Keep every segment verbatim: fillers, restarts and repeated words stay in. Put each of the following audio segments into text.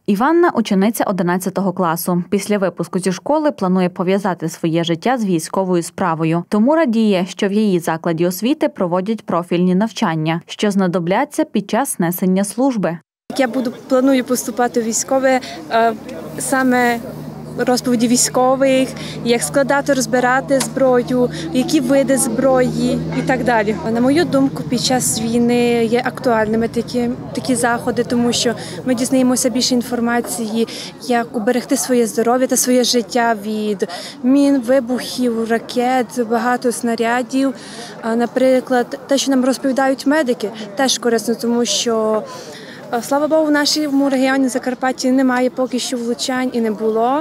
Іванна – учениця одинадцятого класу. Після випуску зі школи планує пов'язати своє життя з військовою справою. Тому радіє, що в її закладі освіти проводять профільні навчання, що знадобляться під час несення служби. Я буду планую поступати в військове саме розповіді військових, як складати, розбирати зброю, які види зброї і так далі. На мою думку, під час війни є актуальними такі, такі заходи, тому що ми дізнаємося більше інформації, як уберегти своє здоров'я та своє життя від мін, вибухів, ракет, багато снарядів. Наприклад, те, що нам розповідають медики, теж корисно, тому що слава Богу, в нашому регіоні Закарпатті немає поки що влучань і не було.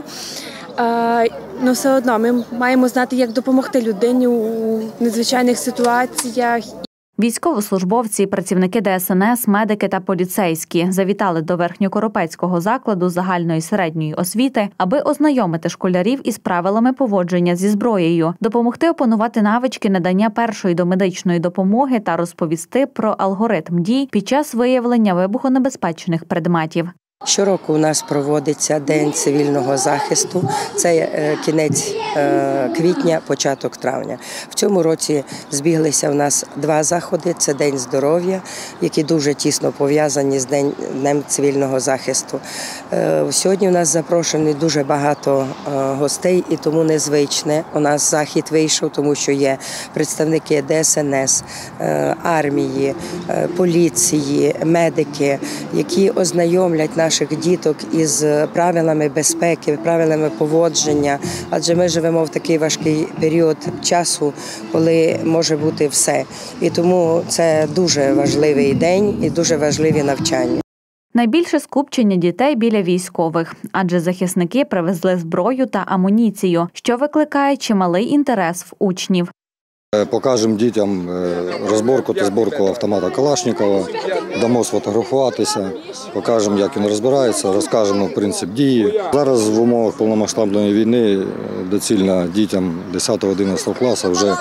Але все одно ми маємо знати, як допомогти людині у надзвичайних ситуаціях. Військовослужбовці, працівники Де Ес Ен Ес, медики та поліцейські завітали до Верхньокоропецького закладу загальної середньої освіти, аби ознайомити школярів із правилами поводження зі зброєю, допомогти опанувати навички надання першої домедичної допомоги та розповісти про алгоритм дій під час виявлення вибухонебезпечних предметів. Щороку у нас проводиться День цивільного захисту. Це кінець квітня, початок травня. В цьому році збіглися у нас два заходи. Це День здоров'я, які дуже тісно пов'язані з Днем цивільного захисту. Сьогодні у нас запрошені дуже багато гостей, і тому незвичне. У нас захід вийшов, тому що є представники Де Ес Ен Ес, армії, поліції, медики, які ознайомлять наших наших діток із правилами безпеки, правилами поводження, адже ми живемо в такий важкий період часу, коли може бути все. І тому це дуже важливий день і дуже важливі навчання. Найбільше скупчення дітей біля військових, адже захисники привезли зброю та амуніцію, що викликає чималий інтерес в учнів. Покажемо дітям розборку та зборку автомата Калашникова, дамо сфотографуватися, покажемо, як він розбирається, розкажемо принцип дії. Зараз в умовах повномасштабної війни доцільно дітям десятого-одинадцятого класу вже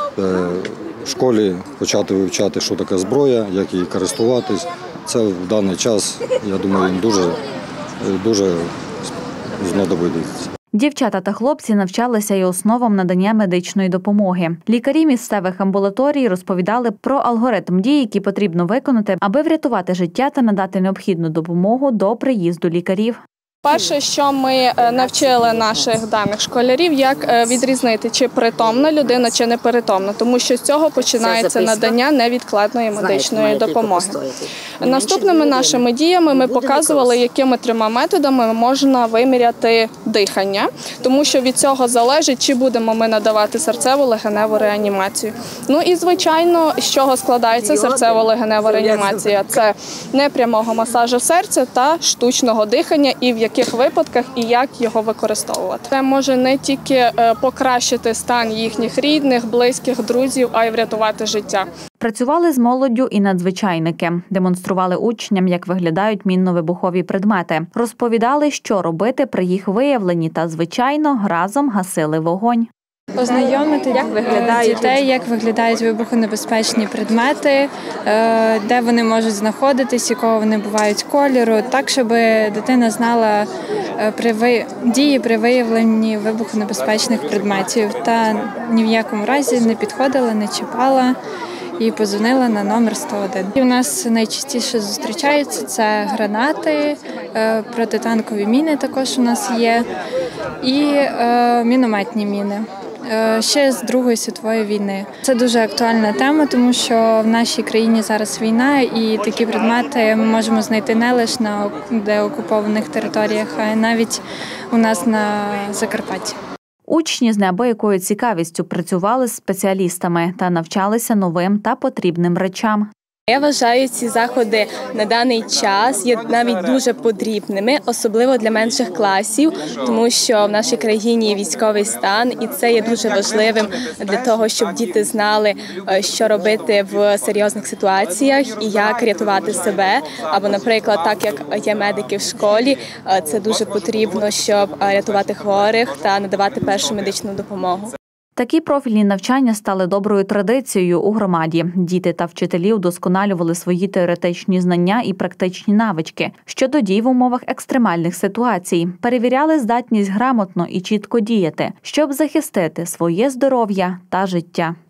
в школі почати вивчати, що таке зброя, як її користуватись. Це в даний час, я думаю, їм дуже, дуже знадобиться. Дівчата та хлопці навчалися і основам надання медичної допомоги. Лікарі місцевих амбулаторій розповідали про алгоритм дій, які потрібно виконати, аби врятувати життя та надати необхідну допомогу до приїзду лікарів. Перше, що ми навчили наших даних школярів, як відрізнити, чи притомна людина, чи непритомна, тому що з цього починається надання невідкладної медичної допомоги. Наступними нашими діями ми показували, якими трьома методами можна виміряти дихання, тому що від цього залежить, чи будемо ми надавати серцево-легеневу реанімацію. Ну і, звичайно, з чого складається серцево-легенева реанімація? Це непрямого масажу серця та штучного дихання, і в яких випадках і як його використовувати. Це може не тільки покращити стан їхніх рідних, близьких, друзів, а й врятувати життя. Працювали з молоддю і надзвичайники. Демонстрували учням, як виглядають мінно-вибухові предмети. Розповідали, що робити при їх виявленні та, звичайно, разом гасили вогонь. Познайомити як виглядають дітей, як виглядають вибухонебезпечні предмети, де вони можуть знаходитись, якого вони бувають кольору, так, щоб дитина знала при дії при виявленні вибухонебезпечних предметів та ні в якому разі не підходила, не чіпала і подзвонила на номер сто один. І у нас найчастіше зустрічаються це гранати, протитанкові міни також у нас є і мінометні міни. Ще з Другої світової війни. Це дуже актуальна тема, тому що в нашій країні зараз війна, і такі предмети ми можемо знайти не лише на деокупованих територіях, а й навіть у нас на Закарпатті. Учні з неабиякою цікавістю працювали з спеціалістами та навчалися новим та потрібним речам. Я вважаю, ці заходи на даний час є навіть дуже потрібними, особливо для менших класів, тому що в нашій країні є військовий стан, і це є дуже важливим для того, щоб діти знали, що робити в серйозних ситуаціях і як рятувати себе. Або, наприклад, так як є медики в школі, це дуже потрібно, щоб рятувати хворих та надавати першу медичну допомогу. Такі профільні навчання стали доброю традицією у громаді. Діти та вчителі удосконалювали свої теоретичні знання і практичні навички щодо дій в умовах екстремальних ситуацій, перевіряли здатність грамотно і чітко діяти, щоб захистити своє здоров'я та життя.